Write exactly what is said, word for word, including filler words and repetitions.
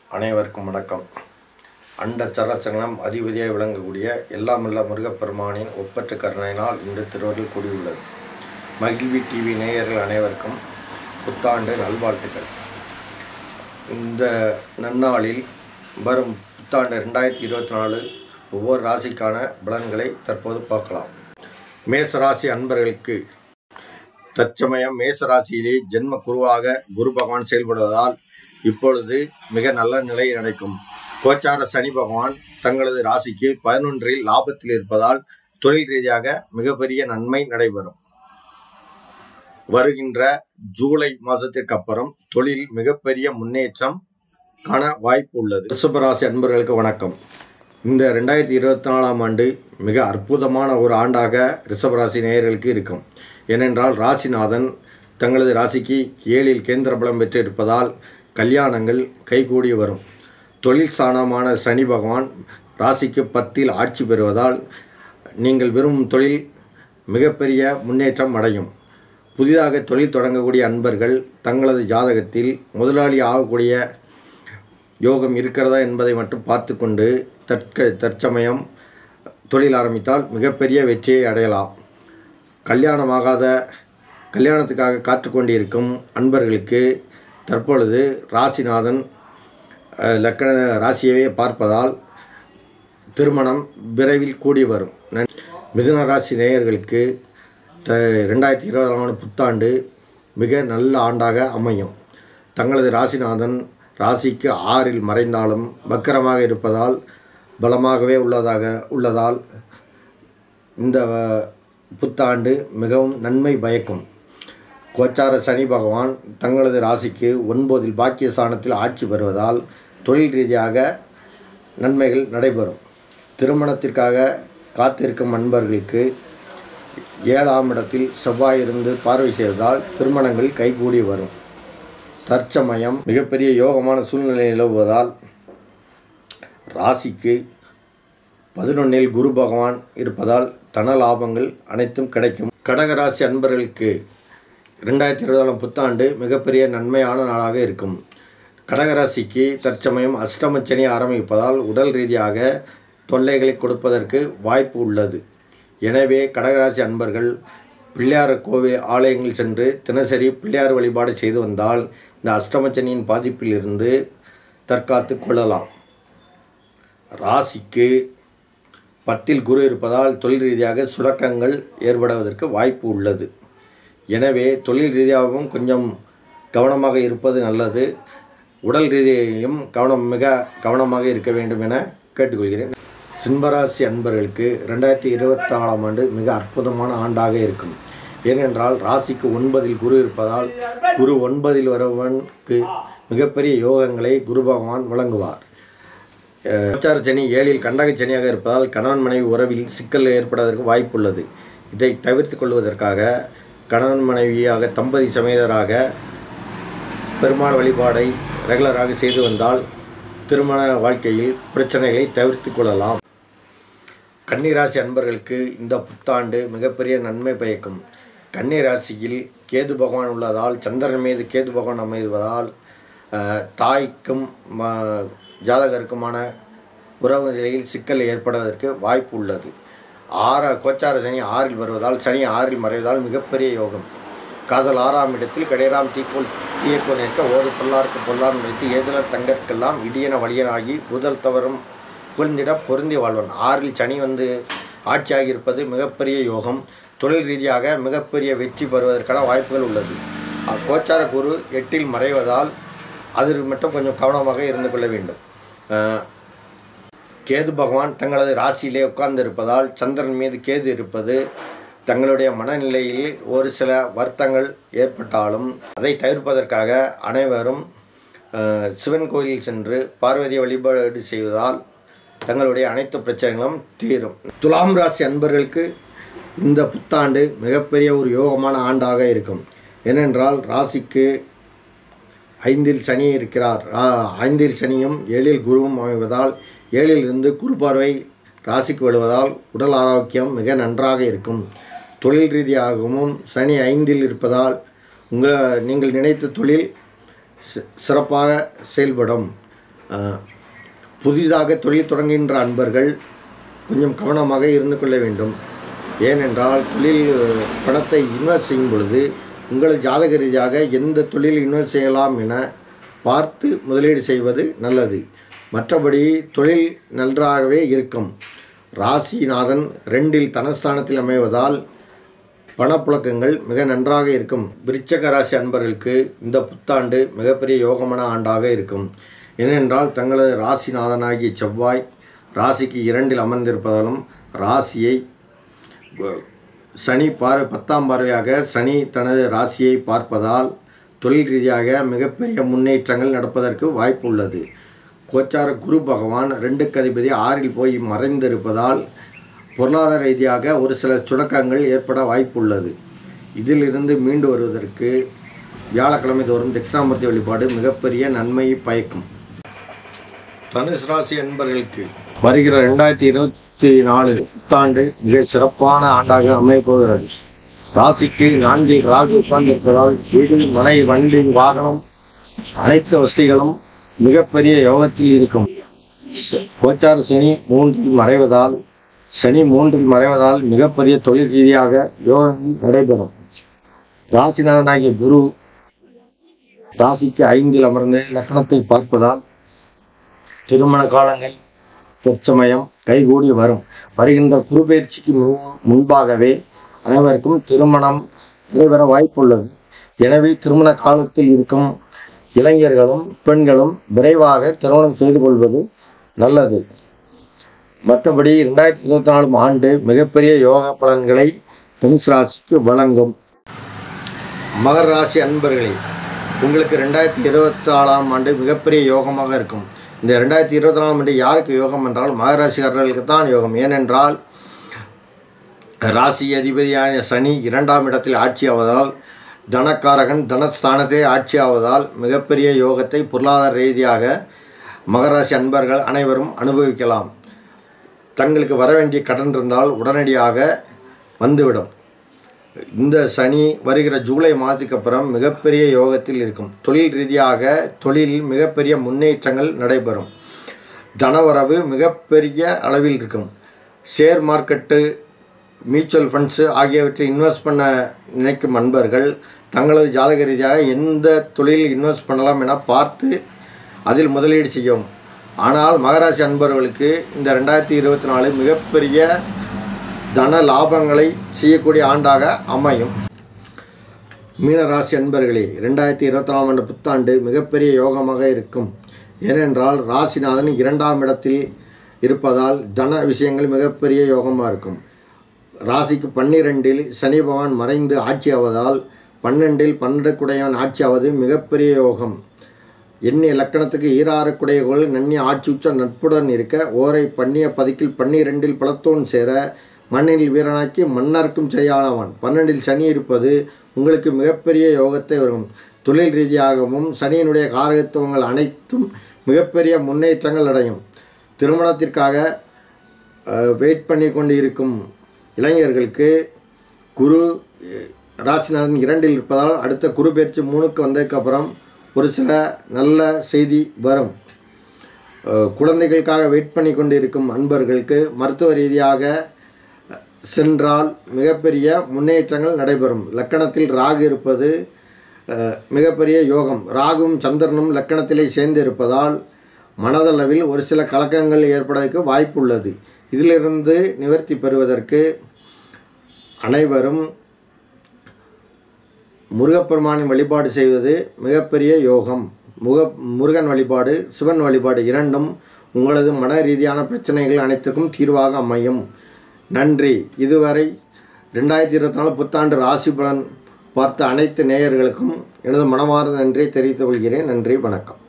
அனைவருக்கும் வணக்கம். அண்ட சராச்சரம் அதிபதியாக விளங்கக்கூடிய எல்லாமல்ல முருகப்பெருமானின் ஒப்பற்ற கருணையினால் இன்று திருவருள் கூடியுள்ளது. மகிழ்வி டிவி நேயர்கள் அனைவருக்கும் புத்தாண்டு நல்வாழ்த்துக்கள். இந்த நன்னாளில் வரும் புத்தாண்டு ரெண்டாயிரத்தி இருபத்தி நாலு ஒவ்வொரு ராசிக்கான பலன்களை தற்போது பார்க்கலாம். மேசராசி அன்பர்களுக்கு தற்சமயம் மேசராசியிலே ஜென்ம குருவாக குரு பகவான் செயல்படுவதால் இப்பொழுது மிக நல்ல நிலை நடக்கும். கோச்சார சனி பகவான் தங்களது ராசிக்கு பதினொன்றில் லாபத்தில் இருப்பதால் தொழில் ரீதியாக மிகப்பெரிய நன்மை நடைபெறும். வருகின்ற ஜூலை மாதத்திற்கு அப்புறம் தொழில் மிகப்பெரிய முன்னேற்றம் காண வாய்ப்பு உள்ளது. ரிஷபராசி அன்பர்களுக்கு வணக்கம். இந்த ரெண்டாயிரத்தி இருபத்தி நாலாம் ஆண்டு மிக அற்புதமான ஒரு ஆண்டாக ரிஷபராசி நேயர்களுக்கு இருக்கும். ஏனென்றால் ராசிநாதன் தங்களது ராசிக்கு ஏழில் கேந்திர பலம் பெற்று இருப்பதால் கல்யாணங்கள் கைகூடி வரும். தொழில் ஸ்தானமான சனி பகவான் ராசிக்கு பத்தில் ஆட்சி பெறுவதால் நீங்கள் விரும்பும் தொழில் மிகப்பெரிய முன்னேற்றம் அடையும். புதிதாக தொழில் தொடங்கக்கூடிய அன்பர்கள் தங்களது ஜாதகத்தில் முதலாளி ஆகக்கூடிய யோகம் இருக்கிறதா என்பதை மட்டும் பார்த்து கொண்டு தற்க தற்சமயம் தொழில் ஆரம்பித்தால் மிகப்பெரிய வெற்றியை அடையலாம். கல்யாணமாகாத கல்யாணத்துக்காக காத்து கொண்டிருக்கும் அன்பர்களுக்கு தற்பொழுது ராசிநாதன் லக்கண ராசியவே பார்ப்பதால் திருமணம் விரைவில் கூடி வரும். மிதுன ராசி நேயர்களுக்கு த ரெண்டாயிரத்தி இருபதாம் புத்தாண்டு மிக நல்ல ஆண்டாக அமையும். தங்களது ராசிநாதன் ராசிக்கு ஆறில் மறைந்தாலும் வக்கரமாக இருப்பதால் பலமாகவே உள்ளதாக உள்ளதால் இந்த புத்தாண்டு மிகவும் நன்மை பயக்கும். கோச்சார சனி பகவான் தங்களது ராசிக்கு ஒன்பதில் பாக்கியஸ்தானத்தில் ஆட்சி பெறுவதால் தொழில் ரீதியாக நன்மைகள் நடைபெறும். திருமணத்திற்காக காத்திருக்கும் அன்பர்களுக்கு ஏழாம் இடத்தில் செவ்வாய் இருந்து பார்வை செய்வதால் திருமணங்கள் கைகூடி வரும். தற்சமயம் மிகப்பெரிய யோகமான சூழ்நிலை நிலவுவதால் ராசிக்கு பதினொன்னில் குரு பகவான் இருப்பதால் தன லாபங்கள் அனைத்தும் கிடைக்கும். கடகராசி அன்பர்களுக்கு ரெண்டாயிரத்தி இருபதாம் புத்தாண்டு மிகப்பெரிய நன்மையான நாளாக இருக்கும். கடகராசிக்கு தற்சமயம் அஷ்டமச்சனி ஆரம்பிப்பதால் உடல் ரீதியாக தொல்லைகளை கொடுப்பதற்கு வாய்ப்பு உள்ளது. எனவே கடகராசி அன்பர்கள் பிள்ளையார் கோவில் ஆலயங்கள் சென்று தினசரி பிள்ளையார் வழிபாடு செய்து வந்தால் இந்த அஷ்டமச்சனியின் பாதிப்பில் இருந்து தற்காத்து கொள்ளலாம். ராசிக்கு பத்தில் குரு இருப்பதால் தொழில் ரீதியாக சுணக்கங்கள் ஏற்படுவதற்கு வாய்ப்பு உள்ளது. எனவே தொழில் ரீதியாகவும் கொஞ்சம் கவனமாக இருப்பது நல்லது. உடல் ரீதியிலும் கவனம் மிக கவனமாக இருக்க வேண்டும் என கேட்டுக்கொள்கிறேன். சிம்மராசி அன்பர்களுக்கு ரெண்டாயிரத்தி இருபத்தி நாலாம் ஆண்டு மிக அற்புதமான ஆண்டாக இருக்கும். ஏனென்றால் ராசிக்கு ஒன்பதில் குரு இருப்பதால் குரு ஒன்பதில் வருவனுக்கு மிகப்பெரிய யோகங்களை குரு பகவான் வழங்குவார். கோச்சார சனி ஏழில் கண்டக சனியாக இருப்பதால் கணவன் மனைவி உறவில் சிக்கல் ஏற்படுவதற்கு வாய்ப்புள்ளது. இதை தவிர்த்து கொள்வதற்காக கணவன் மனைவியாக தம்பதி சமேதராக பெருமாள் வழிபாடை ரெகுலராக செய்து வந்தால் திருமண வாழ்க்கையில் பிரச்சனைகளை தவிர்த்து கொள்ளலாம். கன்னிராசி அன்பர்களுக்கு இந்த புத்தாண்டு மிகப்பெரிய நன்மை பயக்கும். கன்னிராசியில் கேது பகவான் உள்ளதால் சந்திரன் மீது கேது பகவான் அமைவதால் தாய்க்கும் ஜாதகருக்குமான உறவு நிலையில் சிக்கல் ஏற்படுவதற்கு வாய்ப்பு உள்ளது. ஆற கோச்சார சனி ஆறில் வருவதால் சனி ஆறில் மறைவதால் மிகப்பெரிய யோகம். காதல் ஆறாம் இடத்தில் கடையராம் தீக்கோள் தீயக்கோள் நிற்க ஓடு பொல்லாருக்கு பொல்லாம் நிறுத்தி ஏதலர் தங்கற்கெல்லாம் இடியன வலியனாகி புதல் தவறும் புரிந்திட பொருந்தி வாழ்வன். ஆறில் சனி வந்து ஆட்சியாகி இருப்பது மிகப்பெரிய யோகம். தொழில் ரீதியாக மிகப்பெரிய வெற்றி பெறுவதற்கான வாய்ப்புகள் உள்ளது. கோச்சார குரு எட்டில் மறைவதால் அதில் மட்டும் கொஞ்சம் கவனமாக இருந்து கொள்ள வேண்டும். கேது பகவான் தங்களது ராசியிலே உட்கார்ந்து இருப்பதால் சந்திரன் மீது கேது இருப்பது தங்களுடைய மனநிலையில் ஒரு சில வருத்தங்கள் ஏற்பட்டாலும் அதை தவிர்ப்பதற்காக அனைவரும் சிவன் கோயிலில் சென்று பார்வதியை வழிபாடு செய்வதால் தங்களுடைய அனைத்து பிரச்சனைகளும் தீரும். துலாம் ராசி அன்பர்களுக்கு இந்த புத்தாண்டு மிகப்பெரிய ஒரு யோகமான ஆண்டாக இருக்கும். ஏனென்றால் ராசிக்கு ஐந்தில் சனி இருக்கிறார். ஐந்தில் சனியும் ஏழில் குருவும் அமைவதால் ஏழில் இருந்து குரு பார்வை ராசிக்கு விழுவதால் உடல் ஆரோக்கியம் மிக நன்றாக இருக்கும். தொழில் ரீதியாகவும் சனி ஐந்தில் இருப்பதால் உங்கள் நீங்கள் நினைத்த தொழில் சிறப்பாக செயல்படும். புதிதாக தொழில் தொடங்குகின்ற அன்பர்கள் கொஞ்சம் கவனமாக இருந்து கொள்ள வேண்டும். ஏனென்றால் தொழில் பணத்தை இன்வெஸ்ட் செய்யும் பொழுது உங்கள் ஜாதக ரீதியாக எந்த தொழில் இன்வெஸ்ட் செய்யலாம் என பார்த்து முதலீடு செய்வது நல்லது. மற்றபடி தொழில் நன்றாகவே இருக்கும். ராசிநாதன் ரெண்டில் தனஸ்தானத்தில் அமைவதால் பணப்புழக்கங்கள் மிக நன்றாக இருக்கும். விருச்சிக ராசி அன்பர்களுக்கு இந்த புத்தாண்டு மிகப்பெரிய யோகமான ஆண்டாக இருக்கும். ஏனென்றால் தங்களது ராசிநாதனாகிய செவ்வாய் ராசிக்கு இரண்டில் அமர்ந்திருப்பதாலும் ராசியை சனி பார்வை பத்தாம் பார்வையாக சனி தனது ராசியை பார்ப்பதால் தொழில் ரீதியாக மிகப்பெரிய முன்னேற்றங்கள் நடப்பதற்கு வாய்ப்பு உள்ளது. கோச்சார குரு பகவான் ரெண்டுக்கு அதிபதி ஆறில் போய் மறைந்திருப்பதால் பொருளாதார ரீதியாக ஒரு சில சுணக்கங்கள் ஏற்பட வாய்ப்புள்ளது. இதிலிருந்து மீண்டு வருவதற்கு வியாழக்கிழமை தோறும் தட்சிணாமூர்த்தி வழிபாடு மிகப்பெரிய நன்மையை பயக்கும். தனுசு ராசி அன்பர்களுக்கு வருகிற ரெண்டாயிரத்தி இருபத்தி நாலு புத்தாண்டு மிக சிறப்பான ஆண்டாக அமையப்போகிறது. ராசிக்கு நான்கில் ராகு உட்கார்ந்திருப்பதால் வீடு, மனை, வண்டி, வாகனம் அனைத்து வசதிகளும் மிகப்பெரிய யோகத்தில் இருக்கும். கோச்சார சனி மூன்றில் மறைவதால் சனி மூன்றில் மறைவதால் மிகப்பெரிய தொழில் ரீதியாக யோகம் நடைபெறும். ராசிநாதனாகிய குரு ராசிக்கு ஐந்தில் அமர்ந்து லக்னத்தை பார்ப்பதால் திருமண காலங்கள் தற்சமயம் கைகூடி வரும். வருகின்ற குரு பயிற்சிக்கு முன்பாகவே அனைவருக்கும் திருமணம் நடைபெற வாய்ப்புள்ளது. எனவே திருமண காலத்தில் இருக்கும் இளைஞர்களும் பெண்களும் விரைவாக திருமணம் செய்து கொள்வது நல்லது. மற்றபடி இரண்டாயிரத்தி இருபத்தி நாலாம் ஆண்டு மிகப்பெரிய யோக பலன்களை தனுசு ராசிக்கு வழங்கும். மகர ராசி அன்பர்களே, உங்களுக்கு ரெண்டாயிரத்தி இருபத்தி நாலாம் ஆண்டு மிகப்பெரிய யோகமாக இருக்கும். இந்த ரெண்டாயிரத்தி இருபத்தி நாலாம் ஆண்டு யாருக்கு யோகம் என்றால் மகர ராசிக்காரர்களுக்கு தான் யோகம். ஏனென்றால் ராசி அதிபதியான சனி இரண்டாம் இடத்தில் ஆட்சி ஆவதால் தனக்காரகன் தனஸ்தானத்தை ஆட்சி ஆவதால் மிகப்பெரிய யோகத்தை பொருளாதார ரீதியாக மகராசி அன்பர்கள் அனைவரும் அனுபவிக்கலாம். தங்களுக்கு வர வேண்டிய கடன் இருந்தால் உடனடியாக வந்துவிடும். இந்த சனி வருகிற ஜூலை மாதத்துக்கு அப்புறம் மிகப்பெரிய யோகத்தில் இருக்கும். தொழில் ரீதியாக தொழிலில் மிகப்பெரிய முன்னேற்றங்கள் நடைபெறும். தனவரவு மிகப்பெரிய அளவில் இருக்கும். ஷேர் மார்க்கெட்டு, மியூச்சுவல் ஃபண்ட்ஸு ஆகியவற்றை இன்வெஸ்ட் பண்ண நினைக்கும் அன்பர்கள் தங்களது ஜாதக ரீதியாக எந்த தொழிலில் இன்வெஸ்ட் பண்ணலாம் என பார்த்து அதில் முதலீடு செய்யும். ஆனால் மகராசி அன்பர்களுக்கு இந்த ரெண்டாயிரத்தி இருபத்தி நாலு மிகப்பெரிய தன லாபங்களை செய்யக்கூடிய ஆண்டாக அமையும். மீனராசி அன்பர்களே, ரெண்டாயிரத்தி இருபத்தி நாலாம் ஆண்டு புத்தாண்டு மிகப்பெரிய யோகமாக இருக்கும். ஏனென்றால் ராசிநாதன் இரண்டாம் இடத்தில் இருப்பதால் தன விஷயங்கள் மிகப்பெரிய யோகமாக இருக்கும். ராசிக்கு பன்னிரெண்டில் சனி பகவான் மறைந்து ஆட்சி ஆவதால் பன்னெண்டில் பன்னெண்டு குடையவன் ஆட்சி ஆவது மிகப்பெரிய யோகம். எண்ணிய லக்கணத்துக்கு ஈராறு குடையகோள் நன்னிய ஆட்சி உச்ச நட்புடன் இருக்க ஓரை பண்ணிய பதிக்கில் பன்னிரெண்டில் பலத்தோன் சேர மண்ணில் வீரனாக்கி மன்னருக்கும் சரியானவன். பன்னெண்டில் சனி இருப்பது உங்களுக்கு மிகப்பெரிய யோகத்தை வரும். தொழில் ரீதியாகவும் சனியினுடைய காரகத்துவங்கள் அனைத்தும் மிகப்பெரிய முன்னேற்றங்கள் அடையும். திருமணத்திற்காக வெயிட் பண்ணி கொண்டு இருக்கும் இளைஞர்களுக்கு குரு ராசிநாதன் இரண்டில் இருப்பதால் அடுத்த குரு பயிற்சி மூணுக்கு வந்ததுக்கப்புறம் ஒரு சில நல்ல செய்தி வரும். குழந்தைகளுக்காக வெயிட் பண்ணி கொண்டு இருக்கும் அன்பர்களுக்கு மருத்துவ ரீதியாக சென்றால் மிகப்பெரிய முன்னேற்றங்கள் நடைபெறும். லக்கணத்தில் ராகு இருப்பது மிகப்பெரிய யோகம். ராகுவும் சந்திரனும் லக்கணத்திலே சேர்ந்து இருப்பதால் மனதளவில் ஒரு சில கலக்கங்கள் ஏற்படுவதற்கு வாய்ப்பு உள்ளது. இதிலிருந்து நிவர்த்தி பெறுவதற்கு அனைவரும் முருகப்பெருமானின் வழிபாடு செய்வது மிகப்பெரிய யோகம். முக முருகன் வழிபாடு, சிவன் வழிபாடு இரண்டும் உங்களது மன ரீதியான பிரச்சனைகள் அனைத்துக்கும் தீர்வாக அமையும். நன்றி. இதுவரை ரெண்டாயிரத்தி இருபத்தி நாலு புத்தாண்டு ராசி பலன் பார்த்த அனைத்து நேயர்களுக்கும் எனது மனமார்ந்த நன்றியை தெரிவித்துக் கொள்கிறேன். நன்றி, வணக்கம்.